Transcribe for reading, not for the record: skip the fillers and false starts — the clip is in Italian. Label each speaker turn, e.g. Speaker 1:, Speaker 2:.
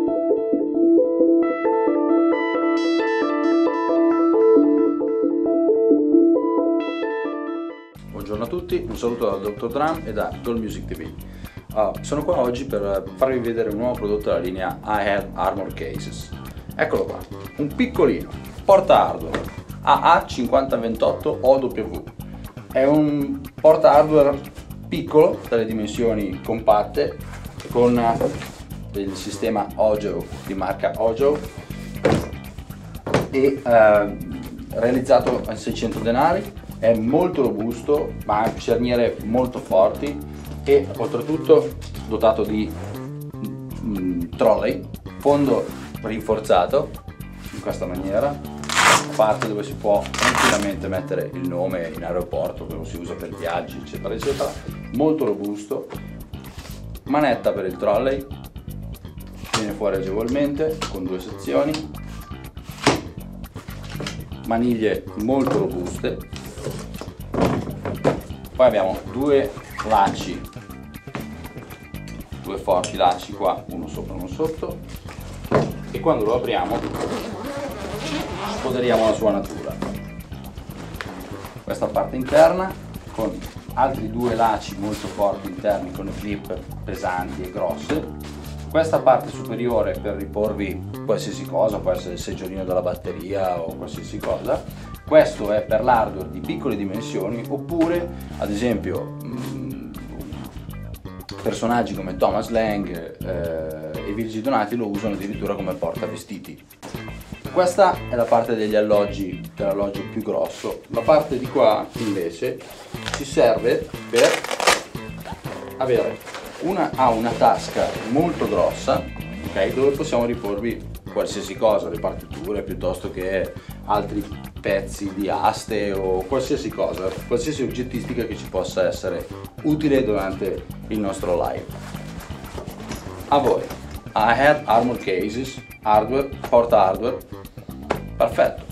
Speaker 1: Buongiorno a tutti, un saluto dal Dr. Drum e da Gold Music TV. Sono qua oggi per farvi vedere un nuovo prodotto della linea iHead Armor Cases. Eccolo qua, un piccolino porta hardware AA5028 OW. È un porta hardware piccolo, dalle dimensioni compatte, con il sistema Ojo di marca Ojo e realizzato a 600 denari. È molto robusto, ma ha cerniere molto forti e oltretutto dotato di trolley, fondo rinforzato in questa maniera, parte dove si può tranquillamente mettere il nome in aeroporto, che lo si usa per viaggi eccetera eccetera. Molto robusto, manetta per il trolley, viene fuori agevolmente con due sezioni, maniglie molto robuste. Poi abbiamo due lacci, due forti lacci qua, uno sopra e uno sotto, e quando lo apriamo spoderiamo la sua natura. Questa parte interna con altri due lacci molto forti interni con le clip pesanti e grosse. Questa parte superiore per riporvi qualsiasi cosa, può essere il seggiolino della batteria o qualsiasi cosa. Questo è per l'hardware di piccole dimensioni, oppure ad esempio personaggi come Thomas Lang e Virgil Donati lo usano addirittura come portavestiti. Questa è la parte degli alloggi, dell'alloggio più grosso. La parte di qua invece ci serve per avere una tasca molto grossa, okay, dove possiamo riporvi qualsiasi cosa, le partiture piuttosto che altri pezzi di aste o qualsiasi cosa, qualsiasi oggettistica che ci possa essere utile durante il nostro live. A voi, iHead Armor Cases, hardware, porta hardware, perfetto.